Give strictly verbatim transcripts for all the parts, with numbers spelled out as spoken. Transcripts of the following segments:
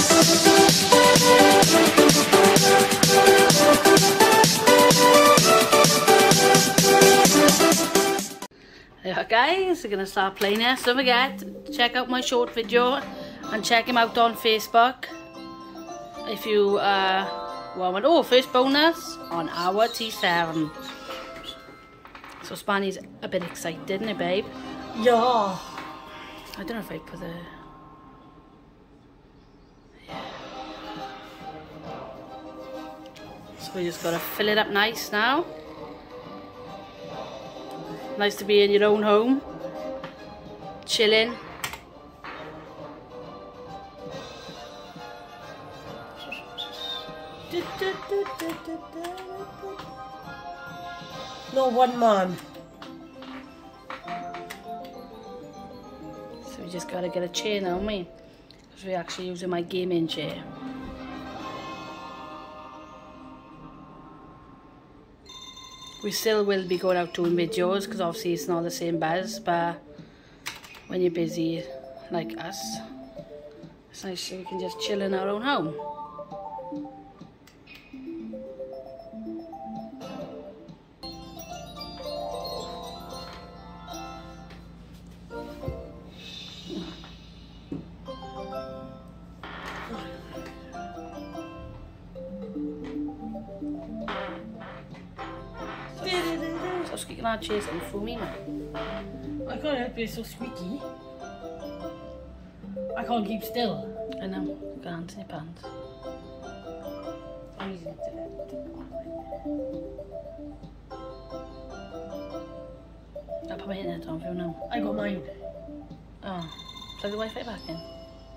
Yeah, guys, we're gonna start playing this. Don't forget, check out my short video and check him out on Facebook. If you uh, want, oh, first bonus on our T seven. So Spanny's a bit excited, isn't it, babe? Yeah. I don't know if I put the. Yeah. So we just gotta fill it up nice now. Nice to be in your own home, chilling. No one man. So we just gotta get a chair now, haven't we? Because we're actually using my gaming chair. We still will be going out doing videos because obviously it's not the same buzz, but when you're busy like us, it's nice so we can just chill in our own home. So squeaking our chairs and for me, man. I can't help it, it's so squeaky. I can't keep still. I know, you've got hands in your pants. I'm using it to I'll put my internet on for you now. I got mine. Oh, plug the Wi-Fi back in.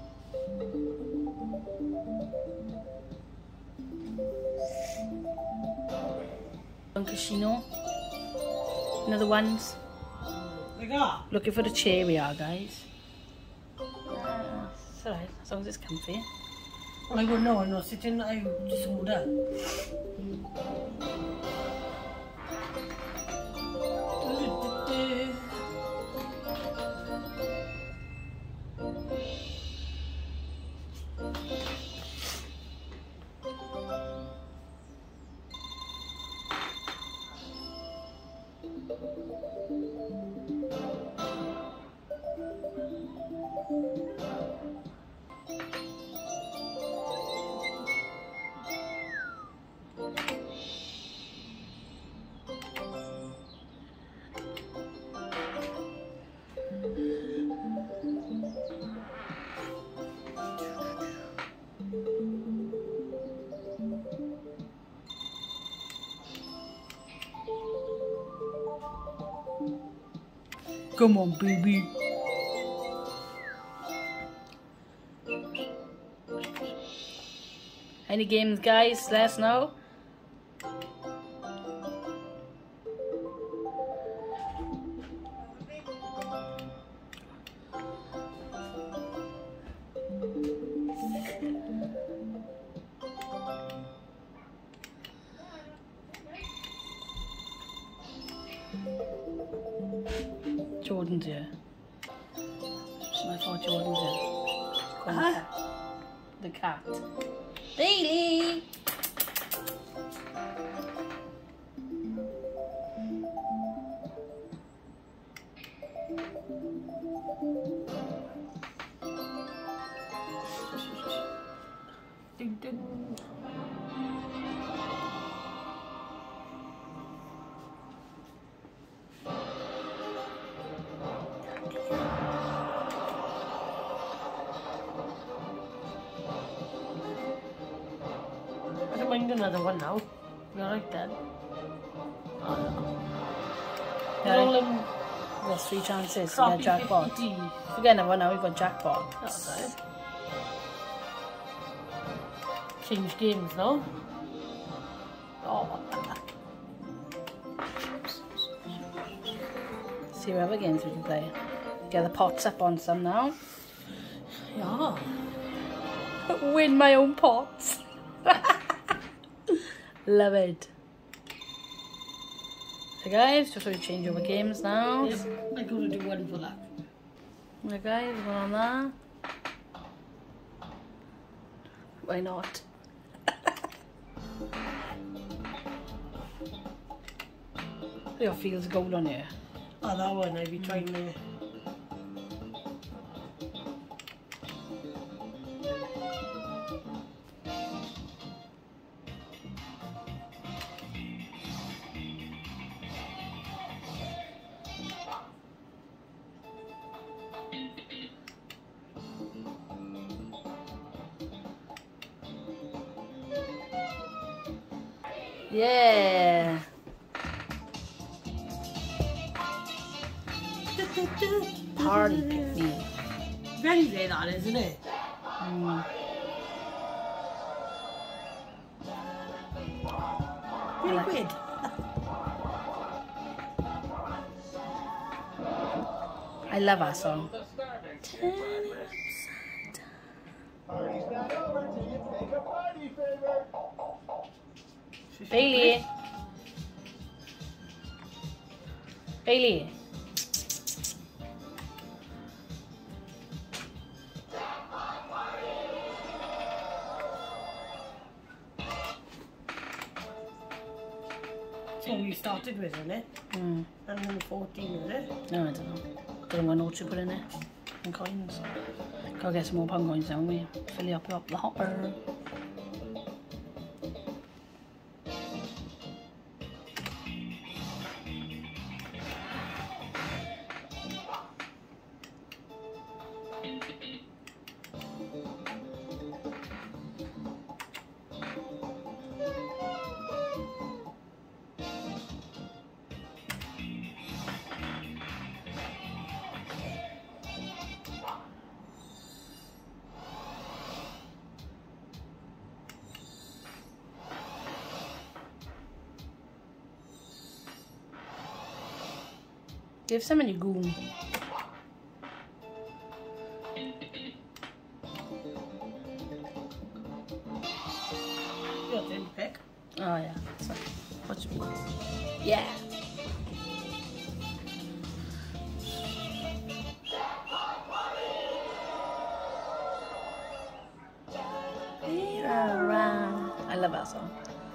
On Casino. Another ones. Like that? Looking for the chair we are, guys. Uh, it's alright, as long as it's comfy. Well, I go, no, I'm not sitting, I just hold up. Come on, baby. Any games, guys? Let us know. Jordan's here. So I thought Jordan's here. Come Huh? The cat. Bailey! Ding, ding. I don't mind another one now. We're like that. Oh, no. Yeah, Roll them. there's three chances to Crappy get jackpot. fifty. If we get another one now, we've got jackpot. That's right. Change games now. Oh. See what other games we can play. Get the pots up on some now. Yeah. Win my own pots. Love it. So guys, just want to change over games now. Yep. I gotta do one for that. Okay, guys, one on that. Why not? Your feels gold on here. Oh, that one I'd be trying to. Yeah. Party pick me. Very late on, isn't it? Mm. Pretty like- quid. I love our song. Party's not over till you take a party favor. Bailey. Bailey. That's what we started with, isn't it? Mm. And then fourteen, is it? No, I don't know. Don't know what notes you put in there. And coins. Gotta get some more pound coins, don't we? Fill you up, up the hopper. Give some in your goon. Your turn to pick. Oh yeah. So, what's yeah. I love that song.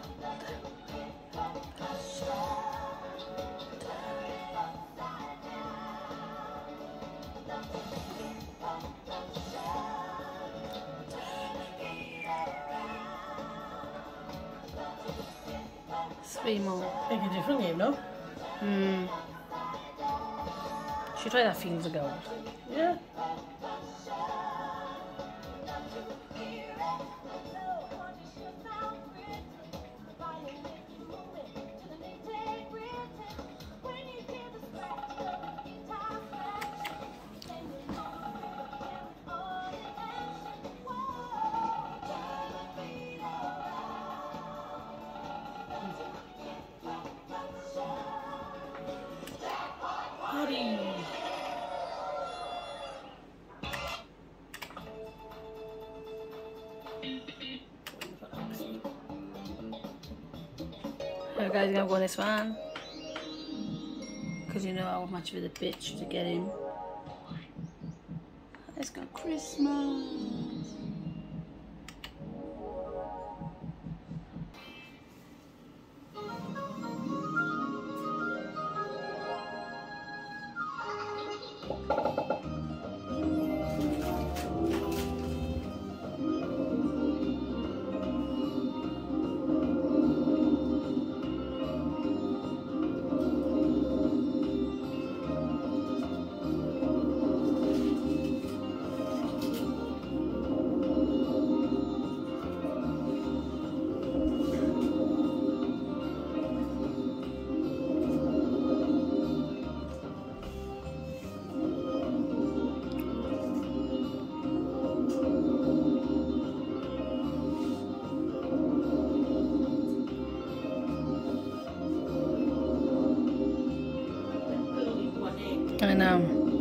Three more. Pick a different game, no? Hmm. Should try that Fields of Gold. Yeah. Party. You guys gonna go on this one? Because you know how much of a bitch to get in. Let's go Christmas. I know.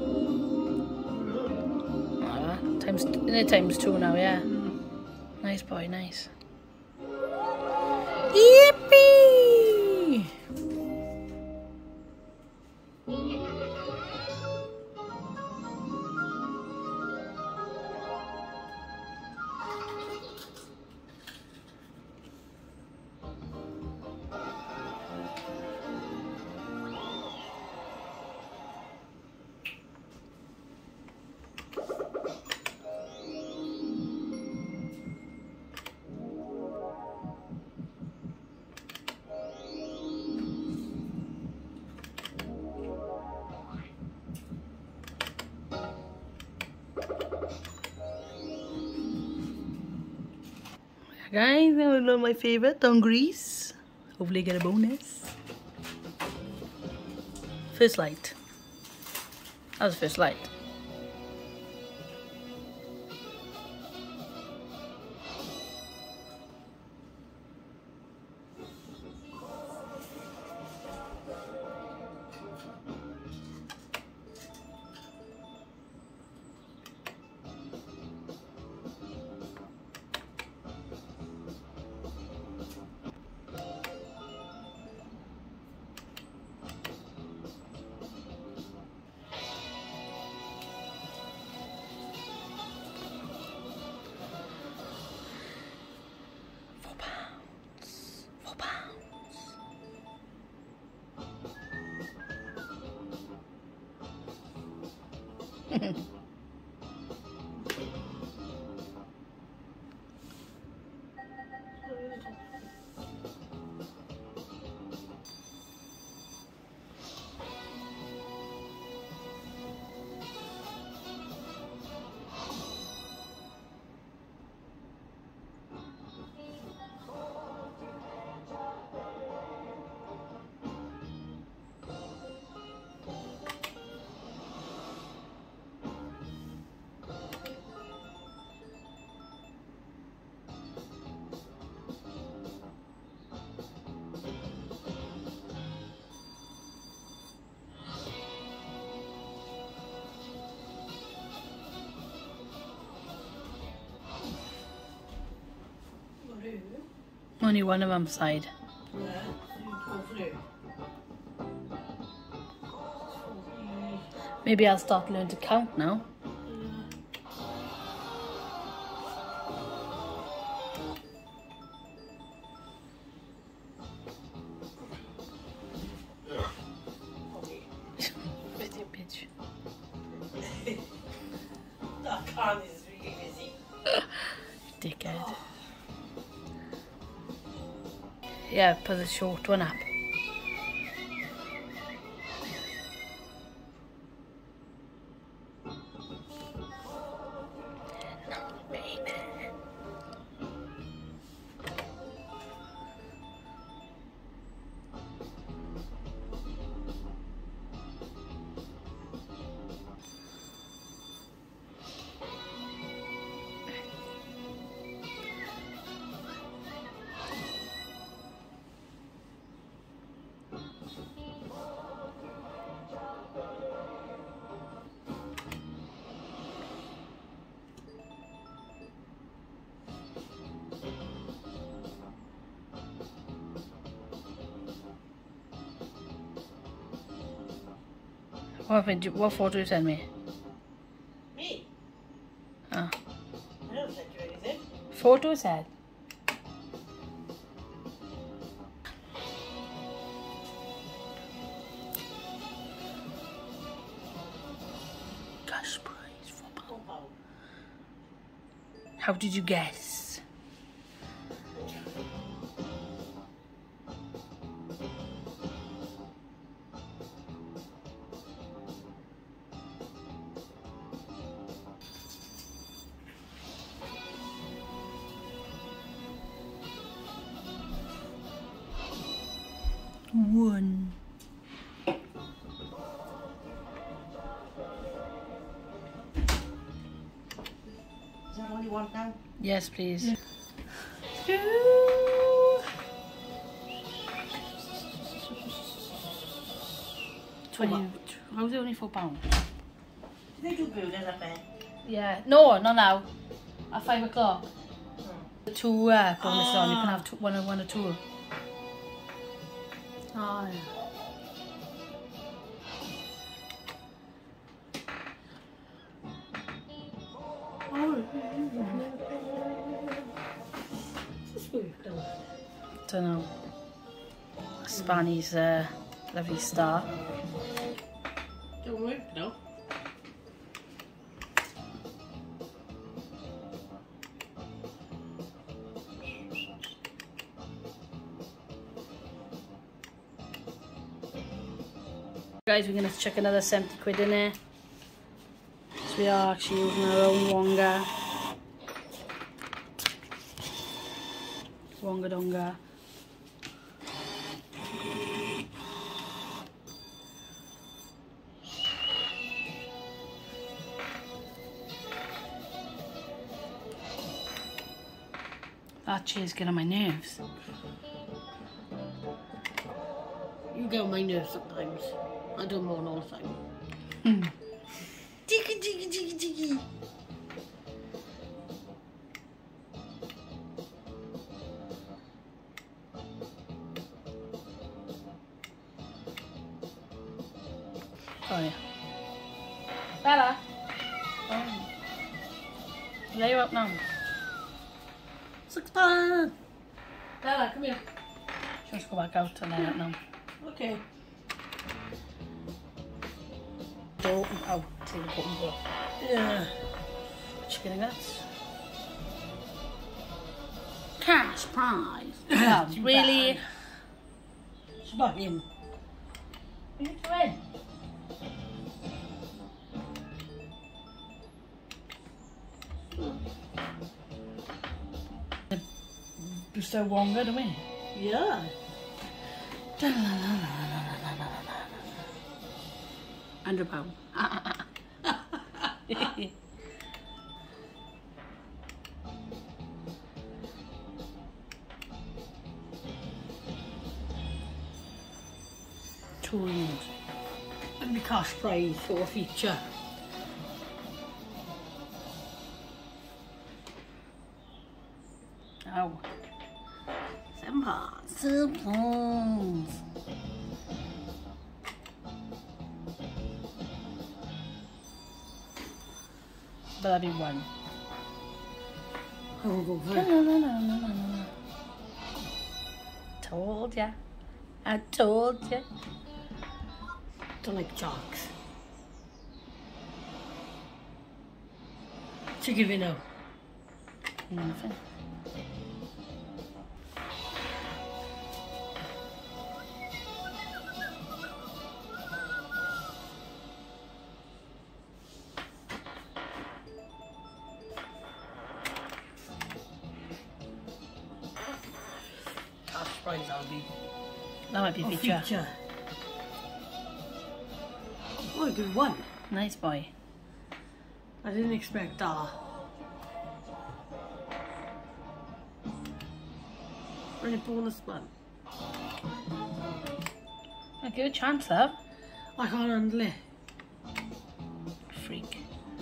Ah, times in it times two now, yeah. Mm. Nice boy, nice. Yippee! Guys, I love my favorite, Dungarees. Hopefully get a bonus. First light. That was first light. Only one of them side. Yeah, you go through. Maybe I'll start learning to count now. Video bitch. That can is really busy. Dickhead. Yeah, put the short one up. What, video, what photo you send me? Me? Oh. I don't send you anything. Photo said. Cash prize for Oh, wow. How did you guess? One. Is that all you want now? Yes, please. Yeah. Twenty. How's it only four pounds? Do they do burgers up there? Yeah. No, not now. At five o'clock. Hmm. The two uh, bonus on. You can Ah. have two, one or one or two. Oh, yeah. Don't know. Spanny's uh, lovely star. Don't work, no. Guys, we're gonna chuck another seventy quid in there. So we are actually using our own Wonga. Wonga donga. That chair's getting on my nerves. You get on my nerves sometimes. I don't moan all the time. Hmm. Jiggy, jiggy, jiggy, jiggy. Oh yeah. Bella. Oh. Lay you up now. Six pan. Bella, come here. She wants to go back out and lay up now. Okay. Door out to the button door. Yeah. Chicken nuggets. Cash prize. Yeah, She's really. back. She's back in. What are you doing? We're so Wonga, don't we? Yeah. Hundred pound. Two rooms. And the cash prize for a feature. Oh. Seven pounds. Seven pounds. But that'd be one. I will go for No, it. no, no, no, no, no, no. Told ya. I told ya. Don't like jocks. What you give it now? Nothing. Cash prize I'll be. That might be A feature. feature. Oh, good one. Nice boy. I didn't expect that. Really bonus one. I'll give it a chance though. I can't handle it. Freak.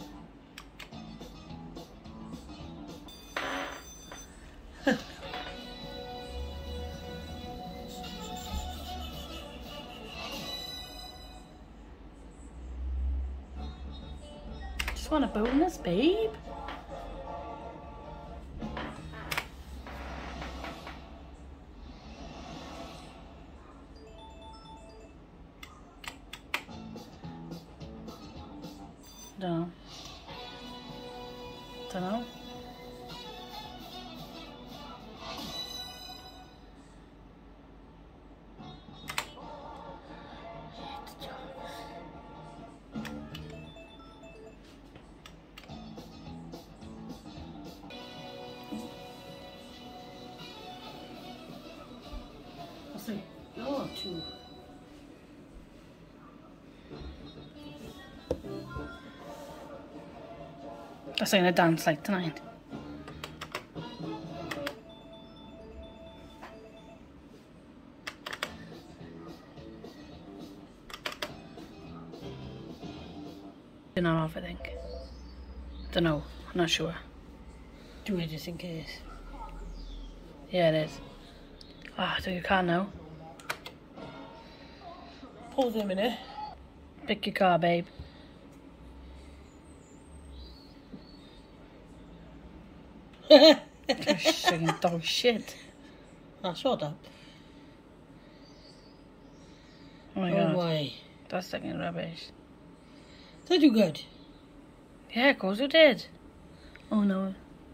Just want a bonus, babe. Dunno. Dunno. I say, oh, two. I'm saying a dance like tonight. Don't know off, I think. Don't know. I'm not sure. Do it just in case. Yeah, it is. Ah, I think you can now. Pause in a minute. Pick your car, babe. Fucking dog shit. I saw that. Oh my Oh god. my. That's fucking rubbish. Did I do good? Yeah, of course you did. Oh no.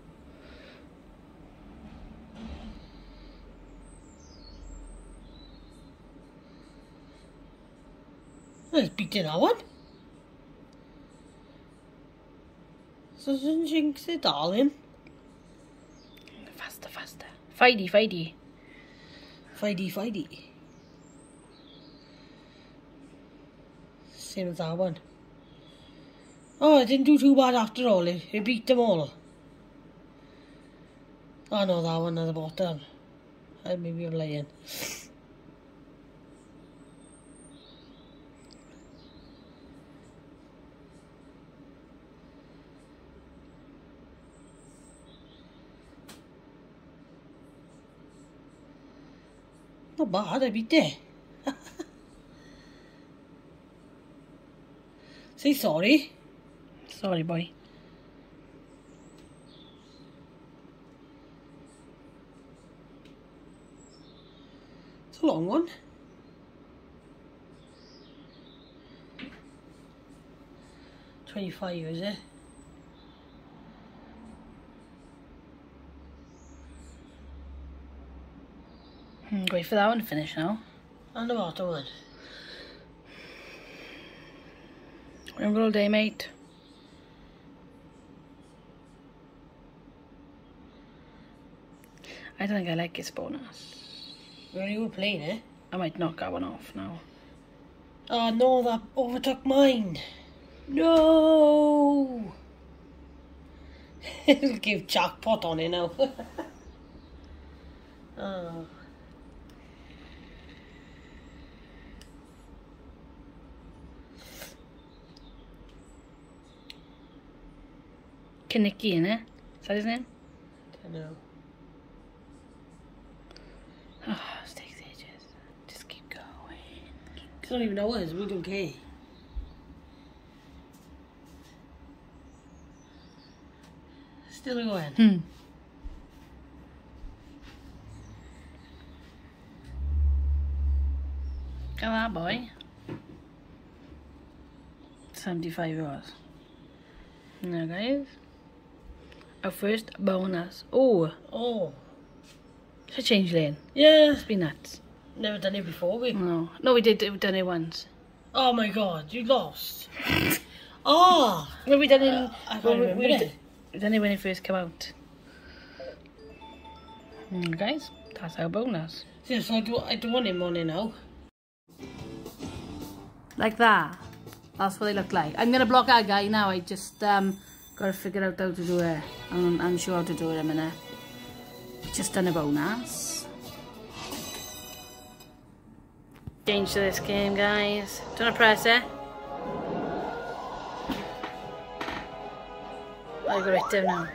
Let's beat that one. So doesn't jinx it, darling. Faster, faster, Fighty, fighty. Fighty, fighty. Same as that one. Oh, it didn't do too bad after all. It, it beat them all. Oh no, that one at the bottom. I maybe I'm lying. Not bad, I beat it. Say sorry. Sorry, boy. It's a long one. twenty-five, is it? Hmm, wait for that one to finish now. And the bottom one. Remember all day, mate. I don't think I like this bonus. Where you were playing it? I might knock that one off now. Oh no, that overtook mine. No! It'll give jackpot on it now. Oh. Kinnicky, innit? Is that his name? I know. Oh, this takes ages. Just keep going. It's not even ours, we don't care. Still going. Hmm. Come on, boy. seventy-five euros. Now, guys. Our first bonus. Oh, Oh. it's a change lane. Yeah. It's been nuts. Never done it before, we. No. No, we did. We've done it once. Oh my god, you lost. Oh. Well, we done it. Uh, I can't well, we, remember we, it. d- we done it when it first came out. Mm, guys, that's our bonus. Yeah, so I do, I do want him on it now. Like that. That's what they look like. I'm gonna block that guy now. I just um gotta figure out how to do it. I'm unsure how to do it in a minute. Just done a bonus. Change to this game, guys. Do you wanna press it? I got it down now.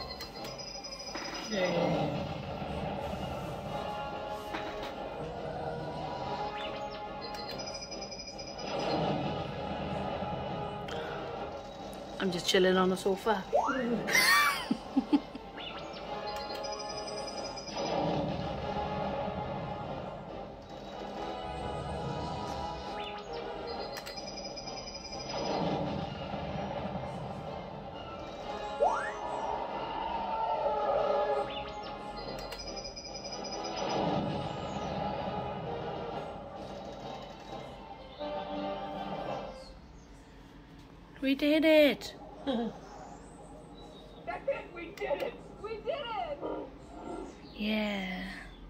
Yeah. I'm just chilling on the sofa. We did it! That's it, we did it! We did it! Yeah.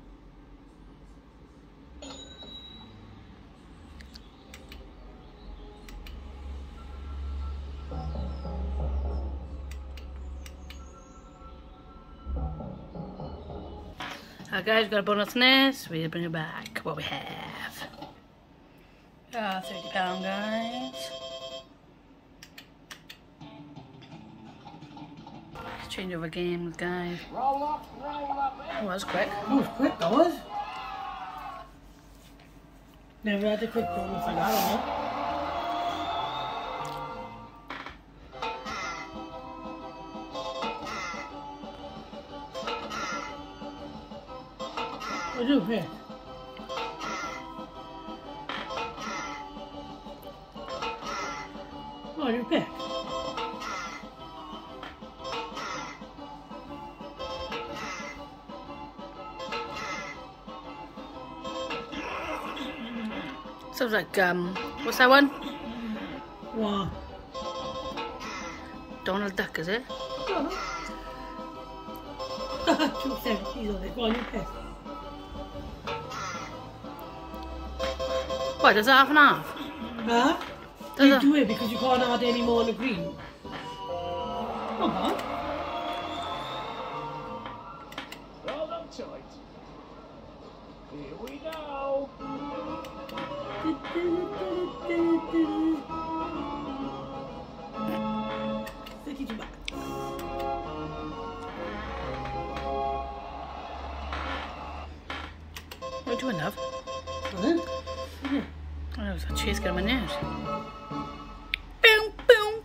Alright guys, got a bonus nest. We'll bring it back. What we have. Ah, thirty pound guys. Change over games, guys. Roll up, roll up, Oh, that was quick. That was quick, that was. Never had a quick bonus like that, huh? I do, yeah. Oh, you pick. Sounds like, um, what's that one? Wow. Donald Duck, is it? two seventies on it. Go on, you pick. What, is it half and half? Huh? Does You it? do it because you can't add any more on the green. Come on. Well done, tight. Here we go. thirty-two back. What are you doing, love? Huh? Yeah. Oh, that was a chase getting my nerves. Boom, boom.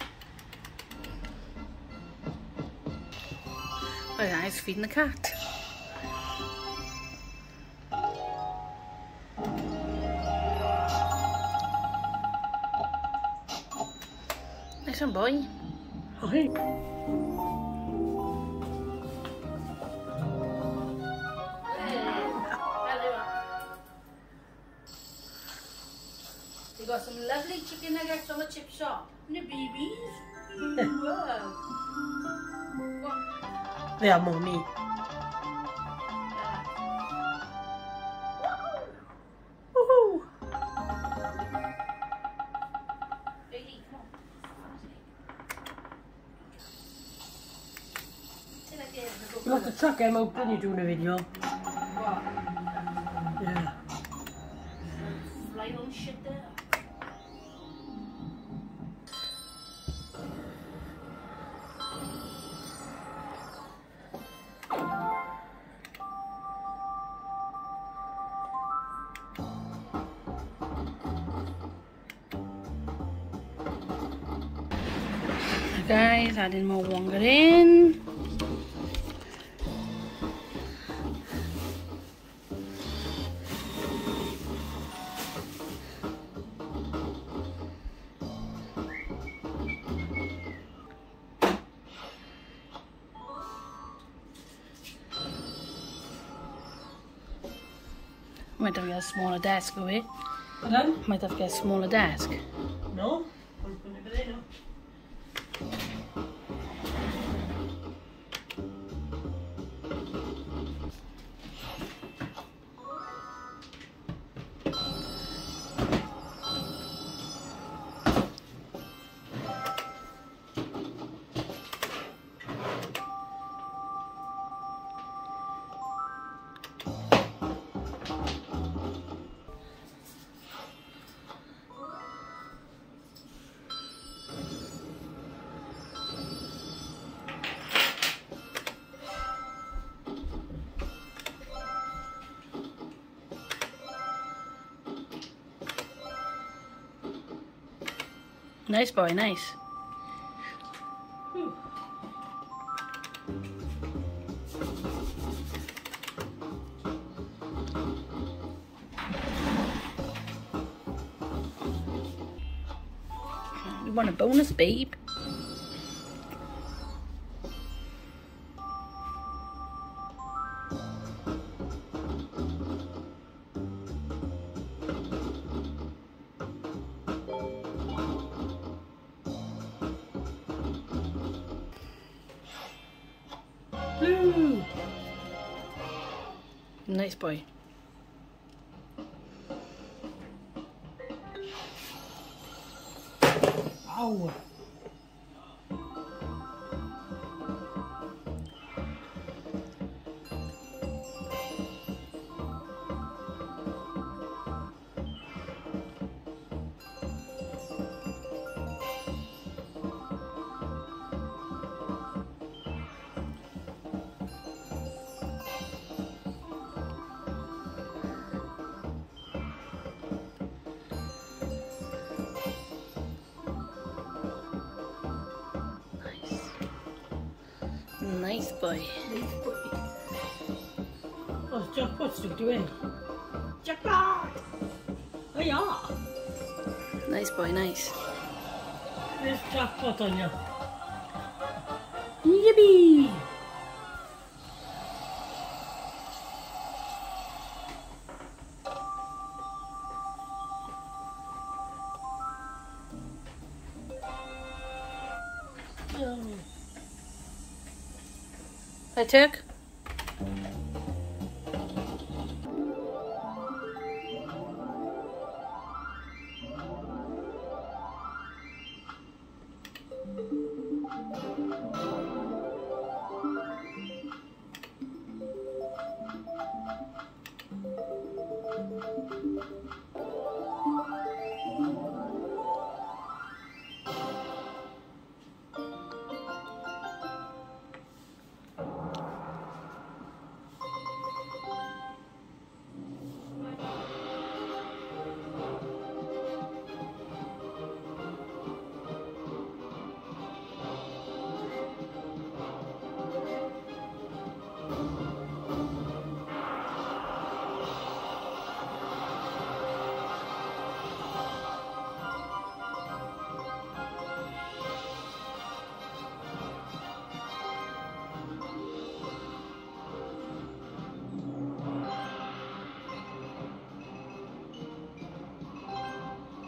Oh, yeah, he's feeding the cat. Nice one, boy. Okay. You got some lovely chicken nuggets from a chip shop. No babies. Wow. They are mommy. Woohoo! Bailey, come on. Sit like this. You have to chuck him out when you're doing a video. What? Yeah. Fly on shit there. Guys, adding more wonga in. Might have to get a smaller desk away. Pardon? Might have to get a smaller desk. No? I'm putting it there now. Nice boy, nice. Whew. You want a bonus, babe? Blue. Nice boy. Ow. Nice boy. Oh, jackpot's still doing. Jackpot! Oh yeah. Nice boy, nice. There's jackpot on you. Yippee! I took.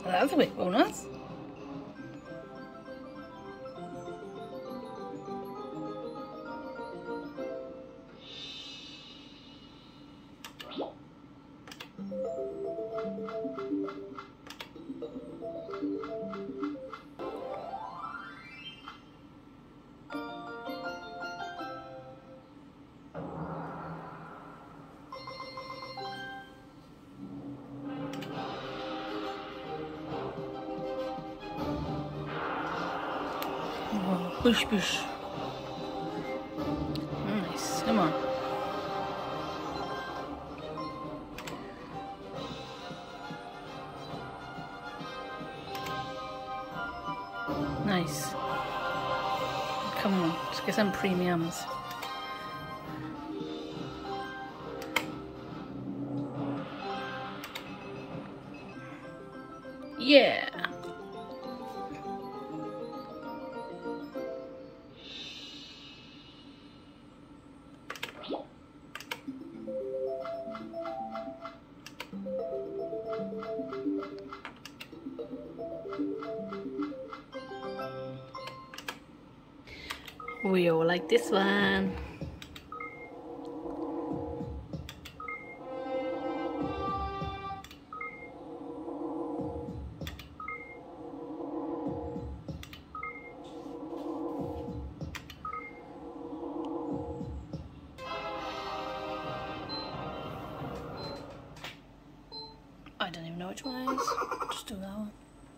That's a big bonus. Oh, push, push. Nice. Come on. Nice. Come on, let's get some premiums. Yeah. We all like this one. I don't even know which one it is. Just do that one.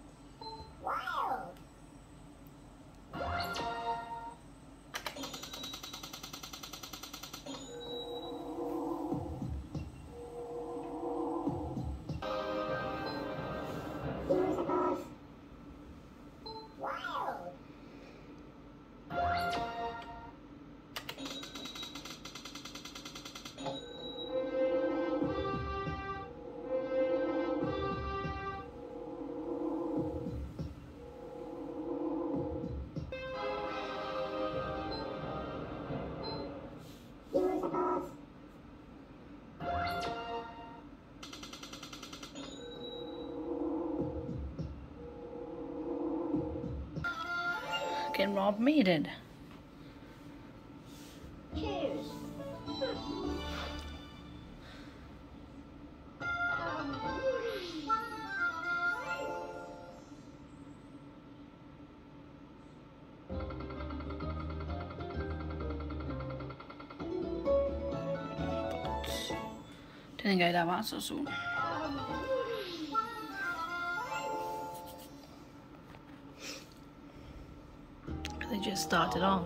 Getting robbed me did. Cheers. Didn't go that far so soon. They just started off.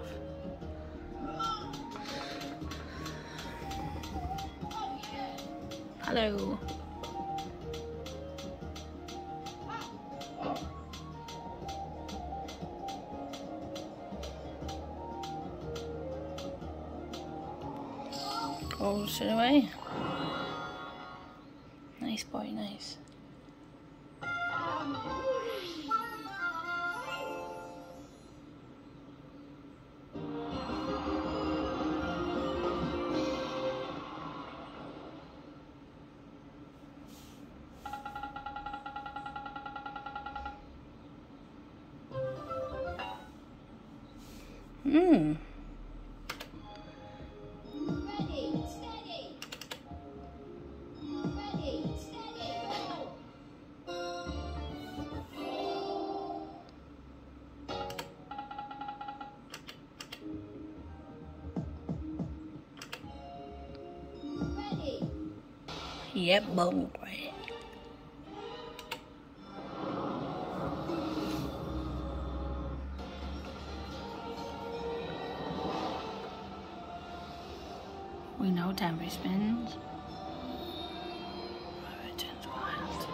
Hello. Oh, straight away. Nice boy, nice. Hmm. Ready, steady. Ready, steady, go. Ready. Yep, boy. We know temporary spins. It turns wild.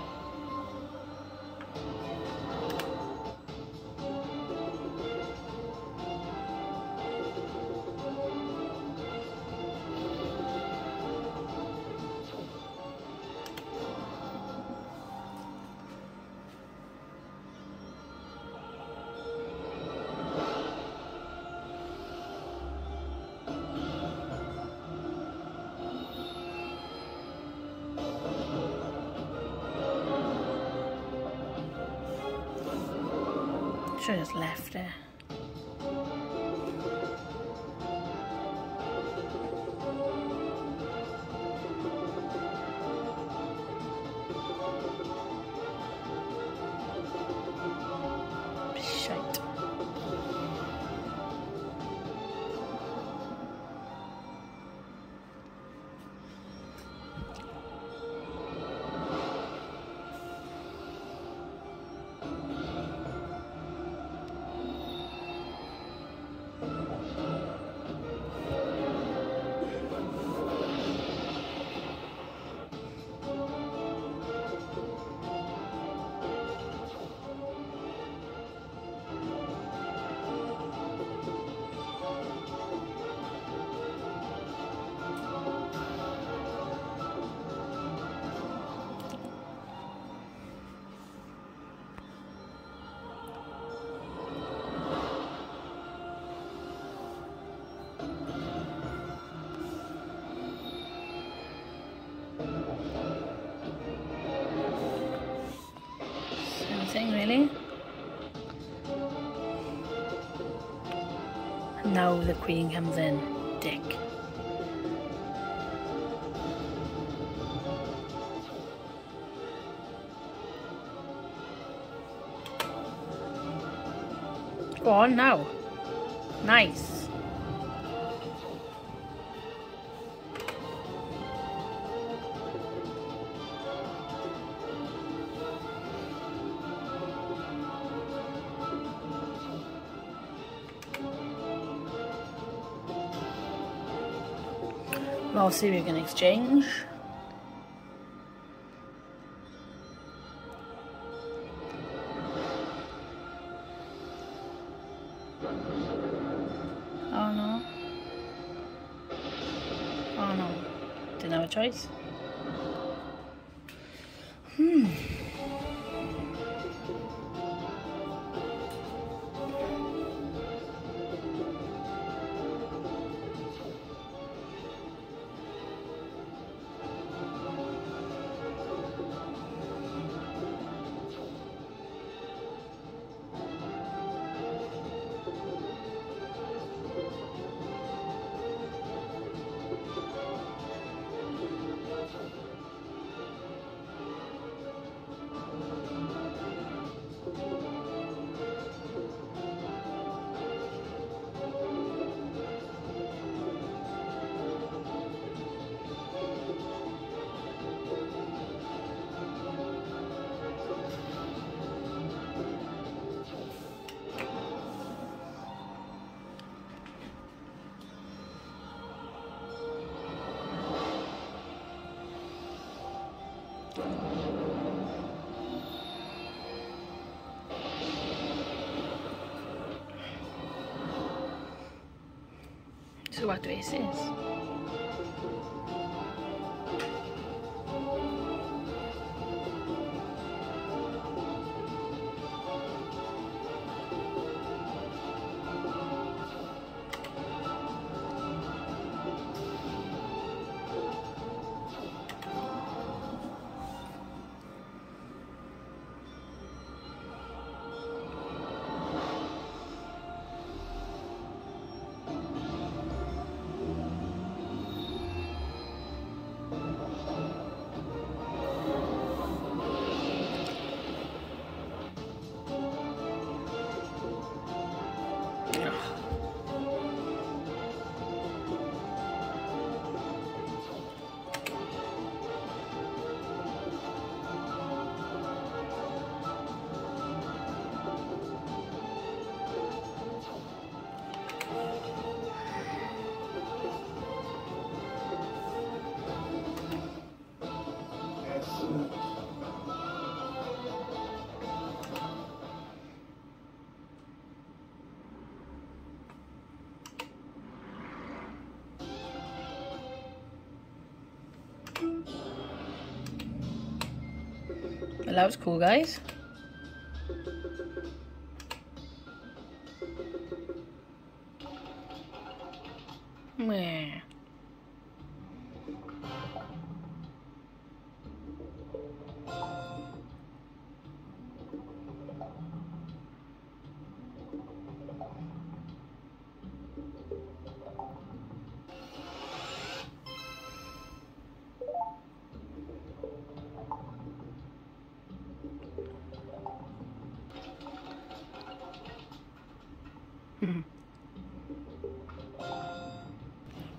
Should have just left it. Shite. Thing, really. And now the queen comes in. Dick. Go on now. Nice. I'll see if we can exchange. Oh no. Oh no. Didn't have a choice. Hmm. So what race is? Well, that was cool, guys. Meh.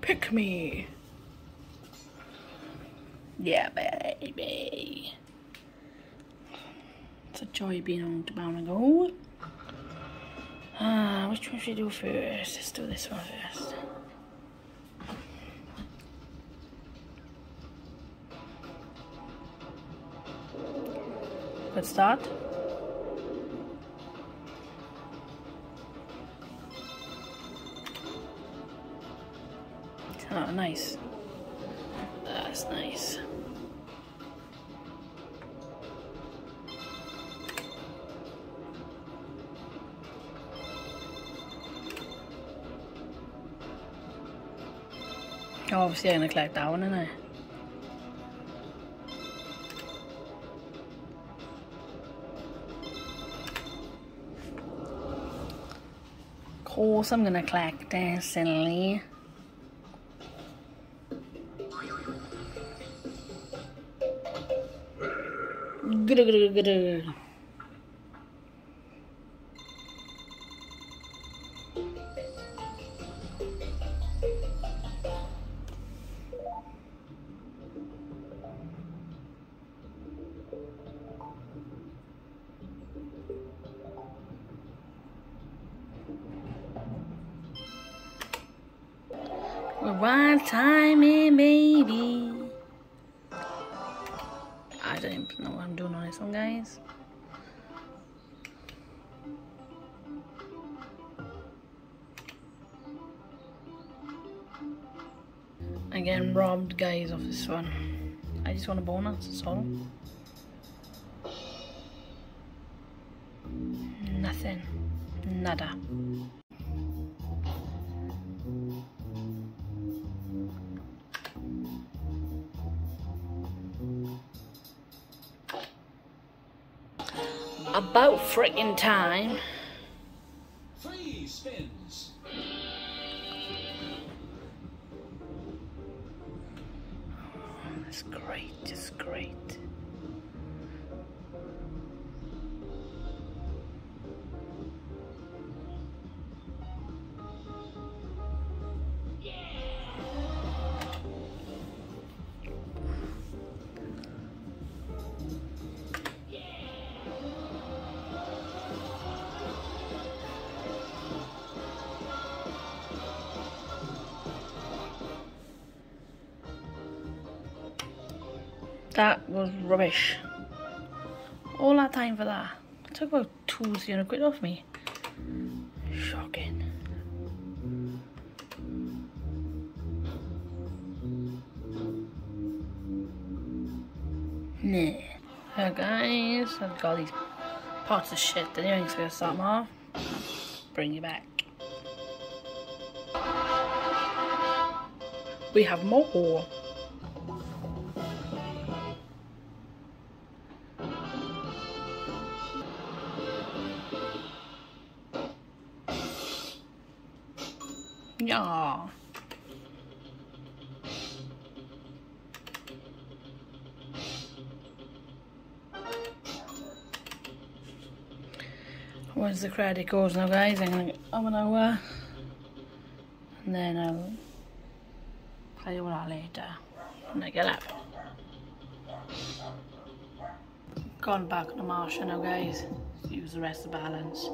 Pick me. Yeah, baby. It's a joy being on to bound and go. Ah, which one should we do first? Let's do this one first. Good start. Oh, nice. That's nice. Obviously I'm gonna collect that one, isn't I? Of course I'm gonna collect this, silly. Good, good, good, good. One time in, baby. I don't even know what I'm doing on this one, guys. I'm getting robbed, guys, off this one. I just want a bonus, that's all. Nothing. Nada. About freaking time. Three spins. Oh, that's great, that's great. That was rubbish. All that time for that. It took about two three hundred quid off me. Shocking. Nah. So guys, I've got these pots of shit. The earrings gonna start them off. Bring you back. We have more. Yeah. Once the credit goes now, guys, I'm gonna I'm gonna uh, and then I'll play with that later when I get up. Gone back to Marsha now, guys. Use the rest of the balance.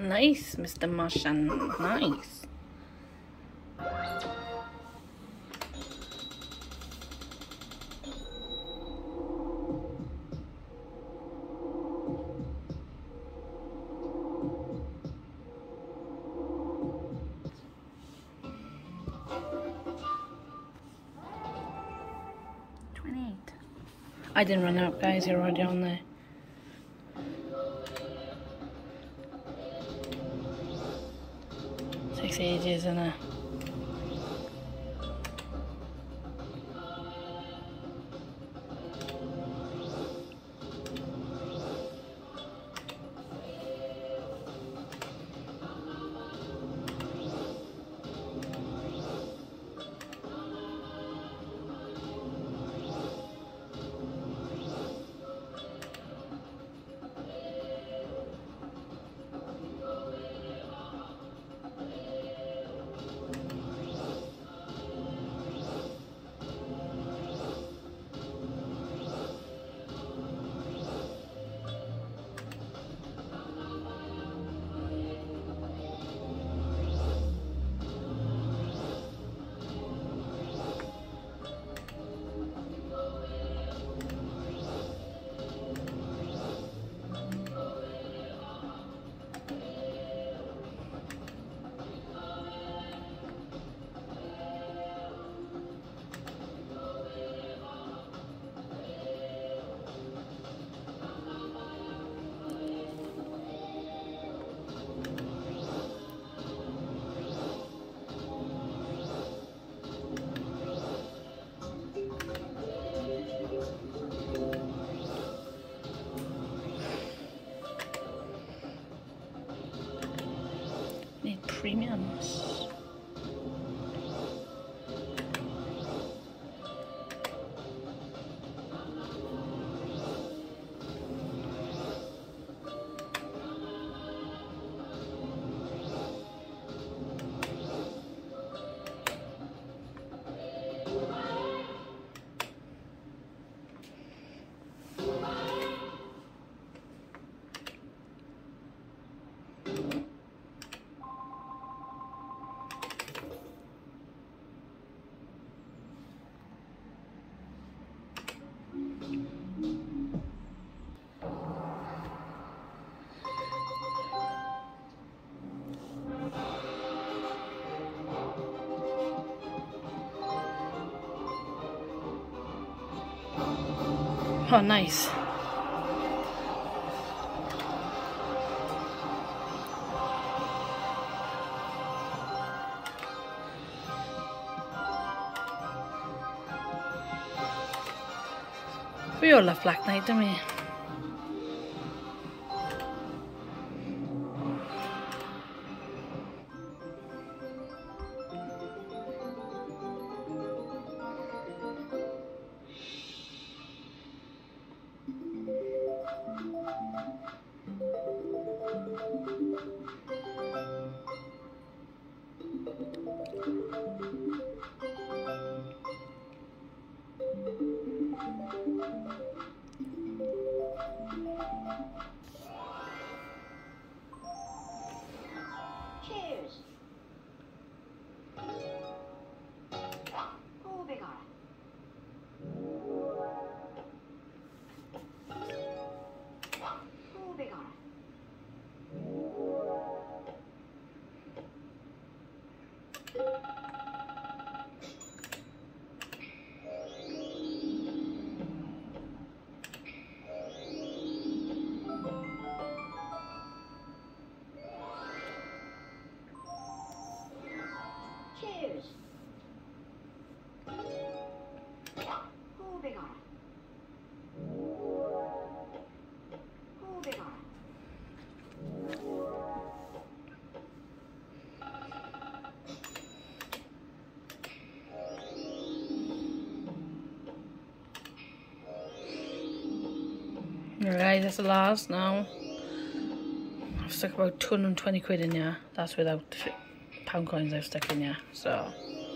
Nice, Mister Martian. Nice. twenty-eight. I didn't run out, guys. You're already on there. Takes ages, innit? Need premiums. Oh, nice. We all love Black Knight, don't we? Cheers. Oh, big R. Oh, big R. Cheers. Oh, big R. Oh, big R. Alright, that's the last now. I've stuck about two hundred and twenty quid in here. That's without the pound coins I've stuck in here. So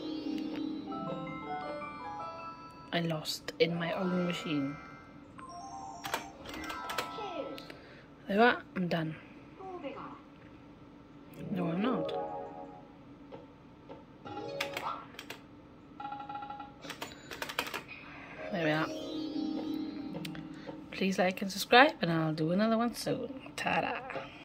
I lost in my own machine. Cheers. There you are, I'm done. Oh, big R. No, I'm not. There we are. Please like and subscribe, and I'll do another one soon. Ta-da!